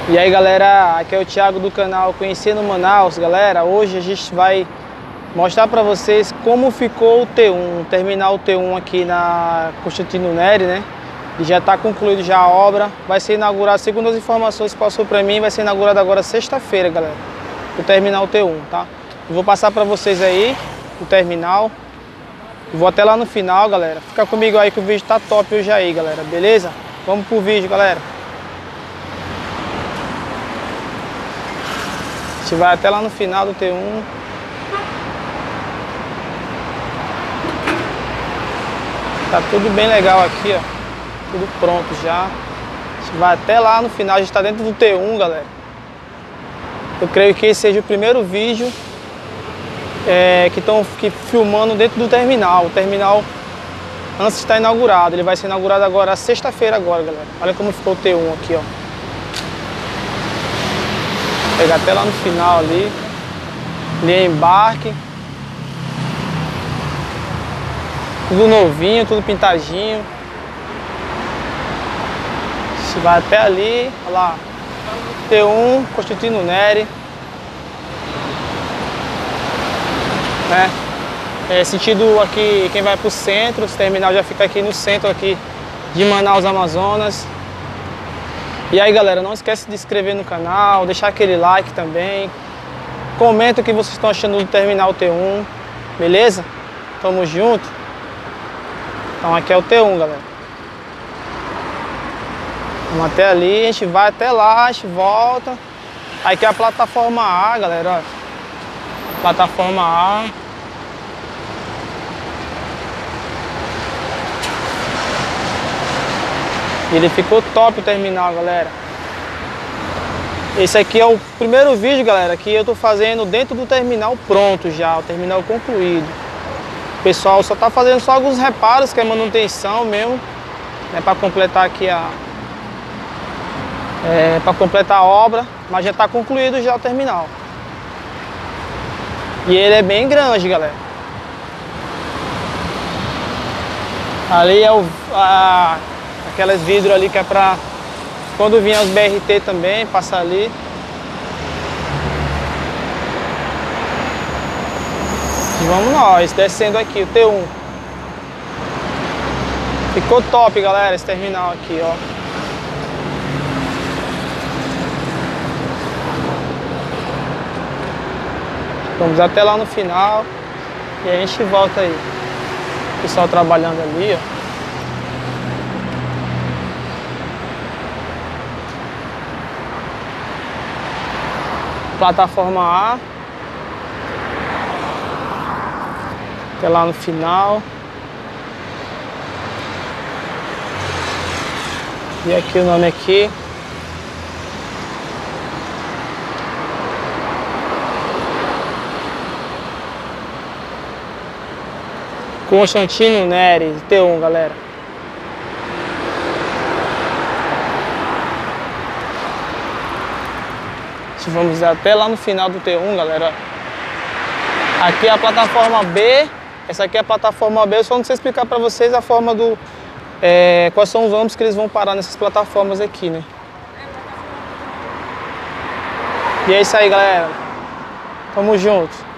E aí galera, aqui é o Thiago do canal Conhecendo Manaus. Galera, hoje a gente vai mostrar para vocês como ficou o T1, o terminal T1 aqui na Constantino Neri, né? E já está concluído já a obra, vai ser inaugurado, segundo as informações que passou para mim, vai ser inaugurado agora sexta-feira, galera, o terminal T1, tá? Eu vou passar para vocês aí o terminal, eu vou até lá no final, galera. Fica comigo aí que o vídeo tá top hoje aí, galera, beleza? Vamos pro vídeo, galera. A gente vai até lá no final do T1. Tá tudo bem legal aqui, ó. Tudo pronto já. A gente vai até lá no final, a gente tá dentro do T1, galera. Eu creio que esse seja o primeiro vídeo que estão filmando dentro do terminal. O terminal antes de estar inaugurado. Ele vai ser inaugurado agora, sexta-feira agora, galera. Olha como ficou o T1 aqui, ó. Vou pegar até lá no final ali. Ali é embarque. Tudo novinho, tudo pintadinho. A gente vai até ali, olha lá. T1, Constantino Neri. Sentido aqui, quem vai para o centro, esse terminal já fica aqui no centro aqui de Manaus, Amazonas. E aí galera, não esquece de se inscrever no canal, deixar aquele like também. Comenta o que vocês estão achando do terminal T1, beleza? Tamo junto. Então aqui é o T1, galera. Vamos até ali, a gente vai até lá, a gente volta. Aí aqui é a plataforma A, galera, ó. Plataforma A. Ele ficou top o terminal, galera. Esse aqui é o primeiro vídeo, galera, que eu tô fazendo dentro do terminal pronto já, o terminal concluído. O pessoal só tá fazendo só alguns reparos, que é manutenção mesmo, né, para completar aqui para completar a obra, mas já tá concluído já o terminal. E ele é bem grande, galera. Ali é aquelas vidros ali que é pra quando vier os BRT também, passar ali. E vamos nós, descendo aqui, o T1. Ficou top, galera, esse terminal aqui, ó. Vamos até lá no final e a gente volta aí. O pessoal trabalhando ali, ó. Plataforma A. Até lá no final. E aqui o nome aqui. Constantino Neri, T1, galera. Vamos até lá no final do T1, galera. Aqui é a plataforma B. Essa aqui é a plataforma B. Eu só não sei explicar pra vocês a forma do... quais são os ônibus que eles vão parar nessas plataformas aqui, né? E é isso aí, galera. Tamo junto.